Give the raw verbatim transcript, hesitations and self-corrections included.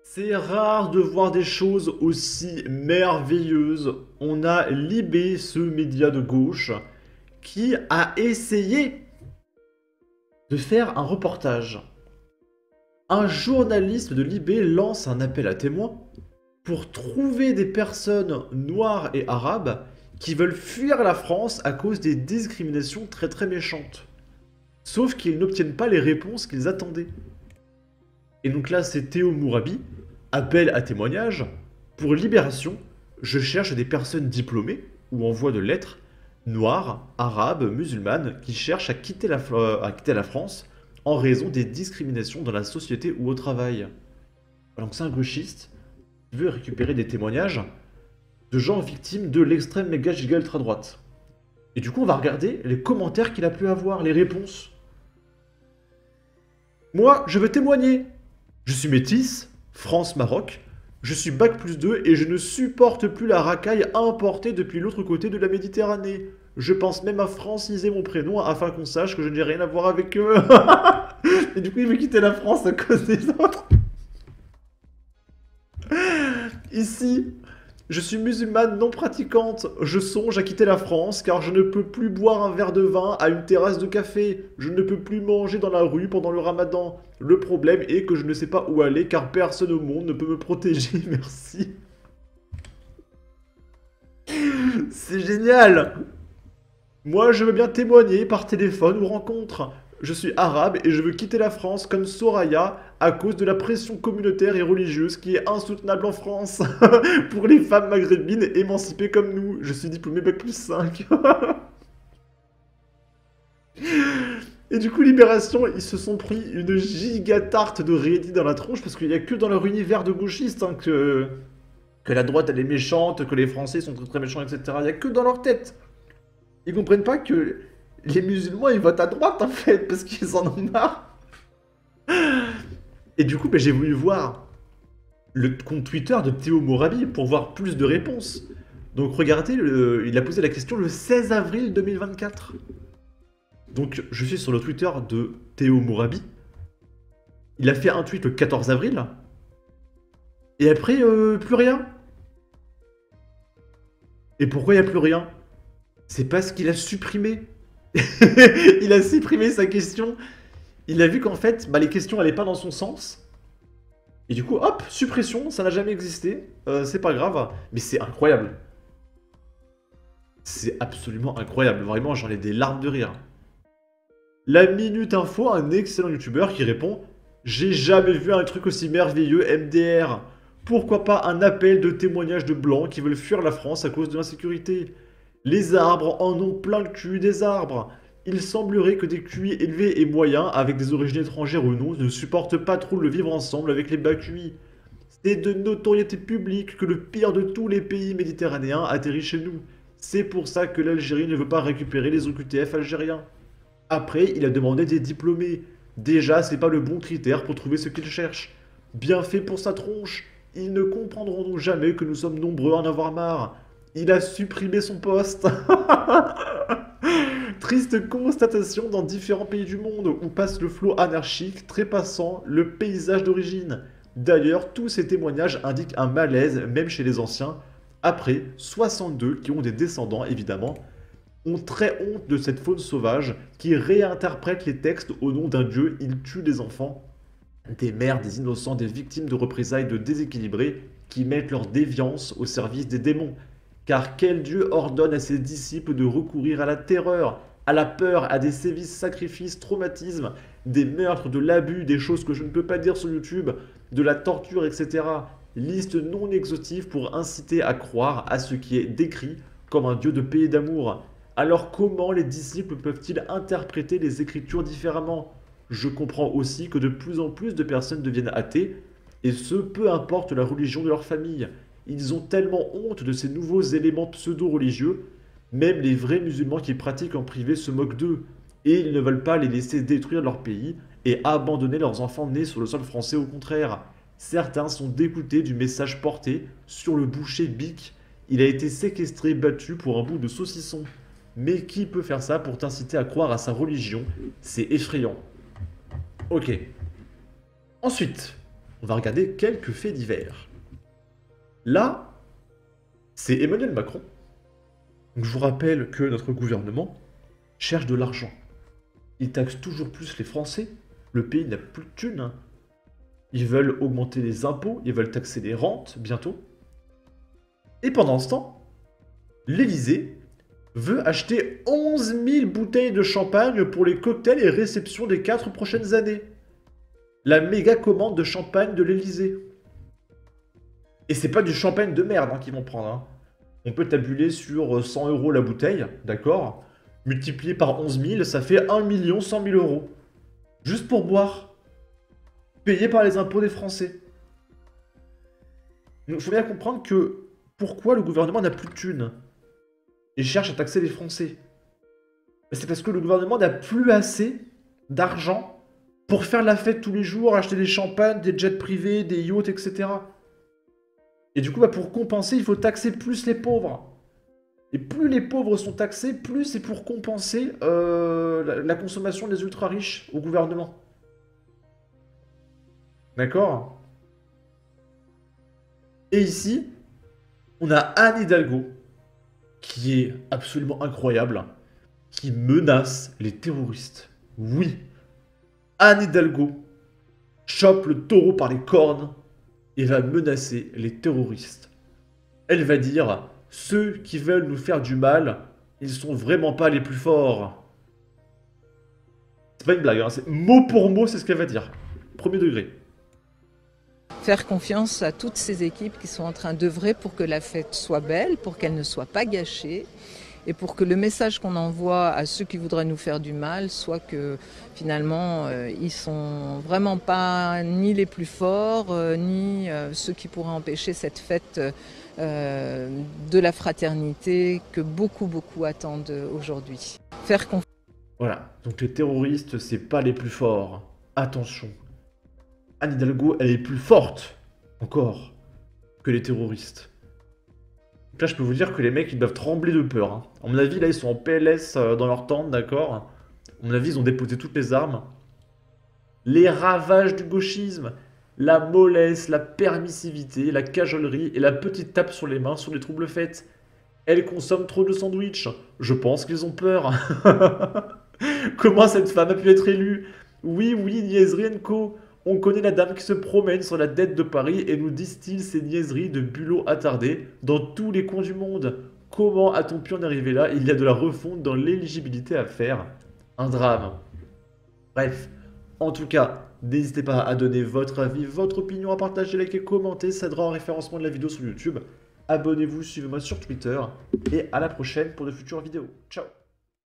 C'est rare de voir des choses aussi merveilleuses. On a Libé, ce média de gauche, qui a essayé de faire un reportage. Un journaliste de Libé lance un appel à témoins pour trouver des personnes noires et arabes qui veulent fuir la France à cause des discriminations très très méchantes. Sauf qu'ils n'obtiennent pas les réponses qu'ils attendaient. Et donc là, c'est Théo Mourabi, appel à témoignage. Pour Libération, je cherche des personnes diplômées ou en voie de lettres, noires, arabes, musulmanes, qui cherchent à quitter la, à quitter la France en raison des discriminations dans la société ou au travail. Donc c'est un gauchiste qui veut récupérer des témoignages de gens victimes de l'extrême méga giga ultra droite. Et du coup, on va regarder les commentaires qu'il a pu avoir, les réponses. Moi, je veux témoigner. Je suis métisse, France-Maroc. Je suis bac plus deux et je ne supporte plus la racaille importée depuis l'autre côté de la Méditerranée. Je pense même à franciser mon prénom afin qu'on sache que je n'ai rien à voir avec eux. Et du coup, il veut quitter la France à cause des autres. Ici, je suis musulmane non pratiquante. Je songe à quitter la France car je ne peux plus boire un verre de vin à une terrasse de café. Je ne peux plus manger dans la rue pendant le ramadan. Le problème est que je ne sais pas où aller car personne au monde ne peut me protéger. Merci. C'est génial. Moi, je veux bien témoigner par téléphone ou rencontre. Je suis arabe et je veux quitter la France comme Soraya à cause de la pression communautaire et religieuse qui est insoutenable en France. Pour les femmes maghrébines émancipées comme nous. Je suis diplômé bac plus cinq. Et du coup, Libération, ils se sont pris une giga tarte de Reddit dans la tronche parce qu'il n'y a que dans leur univers de gauchistes hein, que... que la droite elle est méchante, que les Français sont très très méchants, et cetera. Il n'y a que dans leur tête. Ils comprennent pas que les musulmans ils votent à droite en fait parce qu'ils en ont marre. Et du coup, bah, j'ai voulu voir le compte Twitter de Théo Mourabi pour voir plus de réponses. Donc regardez, le... il a posé la question le seize avril deux mille vingt-quatre. Donc je suis sur le Twitter de Théo Mourabi. Il a fait un tweet le quatorze avril. Et après, euh, plus rien. Et pourquoi il n'y a plus rien? C'est parce qu'il a supprimé. Il a supprimé sa question. Il a vu qu'en fait, bah, les questions n'allaient pas dans son sens. Et du coup, hop, suppression, ça n'a jamais existé. Euh, c'est pas grave. Mais c'est incroyable. C'est absolument incroyable. Vraiment, j'en ai des larmes de rire. La Minute Info, un excellent youtubeur qui répond « J'ai jamais vu un truc aussi merveilleux, M D R. Pourquoi pas un appel de témoignage de blancs qui veulent fuir la France à cause de l'insécurité? Les arbres en ont plein le cul des arbres. Il semblerait que des Q I élevés et moyens, avec des origines étrangères ou non, ne supportent pas trop le vivre ensemble avec les bas Q I. C'est de notoriété publique que le pire de tous les pays méditerranéens atterrit chez nous. C'est pour ça que l'Algérie ne veut pas récupérer les O Q T F algériens. Après, il a demandé des diplômés. Déjà, c'est pas le bon critère pour trouver ce qu'il cherche. Bien fait pour sa tronche. Ils ne comprendront donc jamais que nous sommes nombreux à en avoir marre. Il a supprimé son poste. Triste constatation dans différents pays du monde où passe le flot anarchique trépassant le paysage d'origine. D'ailleurs, tous ces témoignages indiquent un malaise, même chez les anciens. Après, soixante-deux, qui ont des descendants évidemment, ont très honte de cette faune sauvage qui réinterprète les textes au nom d'un dieu, il tue des enfants, des mères, des innocents, des victimes de représailles de déséquilibrés qui mettent leur déviance au service des démons. Car quel dieu ordonne à ses disciples de recourir à la terreur, à la peur, à des sévices, sacrifices, traumatismes, des meurtres, de l'abus, des choses que je ne peux pas dire sur YouTube, de la torture, et cetera. Liste non exhaustive pour inciter à croire à ce qui est décrit comme un dieu de paix et d'amour. Alors comment les disciples peuvent-ils interpréter les Écritures différemment? Je comprends aussi que de plus en plus de personnes deviennent athées, et ce, peu importe la religion de leur famille. Ils ont tellement honte de ces nouveaux éléments pseudo-religieux, même les vrais musulmans qui pratiquent en privé se moquent d'eux, et ils ne veulent pas les laisser détruire leur pays et abandonner leurs enfants nés sur le sol français au contraire. Certains sont dégoûtés du message porté sur le boucher Bic. Il a été séquestré, battu pour un bout de saucisson. Mais qui peut faire ça pour t'inciter à croire à sa religion? C'est effrayant. Ok. Ensuite, on va regarder quelques faits divers. Là, c'est Emmanuel Macron. Donc, je vous rappelle que notre gouvernement cherche de l'argent. Il taxe toujours plus les Français. Le pays n'a plus de thunes. Hein. Ils veulent augmenter les impôts, ils veulent taxer les rentes bientôt. Et pendant ce temps, l'Élysée veut acheter onze mille bouteilles de champagne pour les cocktails et réceptions des quatre prochaines années. La méga commande de champagne de l'Élysée. Et c'est pas du champagne de merde hein, qu'ils vont prendre. Hein. On peut tabuler sur cent euros la bouteille, d'accord? Multiplié par onze mille, ça fait un million cent mille euros. Juste pour boire. Payé par les impôts des Français. Donc il faut bien comprendre que pourquoi le gouvernement n'a plus de thunes et cherche à taxer les Français. C'est parce que le gouvernement n'a plus assez d'argent pour faire la fête tous les jours, acheter des champagnes, des jets privés, des yachts, et cetera. Et du coup, bah, pour compenser, il faut taxer plus les pauvres. Et plus les pauvres sont taxés, plus c'est pour compenser euh, la, la consommation des ultra-riches au gouvernement. D'accord? Et ici, on a Anne Hidalgo, qui est absolument incroyable, qui menace les terroristes. Oui, Anne Hidalgo chope le taureau par les cornes et va menacer les terroristes. Elle va dire... Ceux qui veulent nous faire du mal, ils sont vraiment pas les plus forts. C'est pas une blague, hein, c'est mot pour mot, c'est ce qu'elle va dire. Premier degré. Faire confiance à toutes ces équipes qui sont en train d'œuvrer pour que la fête soit belle, pour qu'elle ne soit pas gâchée, et pour que le message qu'on envoie à ceux qui voudraient nous faire du mal soit que finalement euh, ils sont vraiment pas ni les plus forts, euh, ni euh, ceux qui pourraient empêcher cette fête euh, de la fraternité que beaucoup beaucoup attendent aujourd'hui. Faire confiance. Voilà, donc les terroristes, c'est pas les plus forts. Attention. Anne Hidalgo, elle est plus forte, encore, que les terroristes. Donc là, je peux vous dire que les mecs, ils doivent trembler de peur. Hein. À mon avis, là, ils sont en P L S euh, dans leur tente, d'accord? À mon avis, ils ont déposé toutes les armes. Les ravages du gauchisme, la mollesse, la permissivité, la cajolerie et la petite tape sur les mains sont des troubles faits. Elles consomment trop de sandwichs. Je pense qu'ils ont peur. Comment cette femme a pu être élue? Oui, oui, niaiserie co. On connaît la dame qui se promène sur la dette de Paris et nous distille ses niaiseries de bulots attardés dans tous les coins du monde. Comment a-t-on pu en arriver là? Il y a de la refonte dans l'éligibilité à faire. Un drame. Bref, en tout cas, n'hésitez pas à donner votre avis, votre opinion, à partager, liker, commenter. Ça aidera au référencement de la vidéo sur YouTube. Abonnez-vous, suivez-moi sur Twitter. Et à la prochaine pour de futures vidéos. Ciao!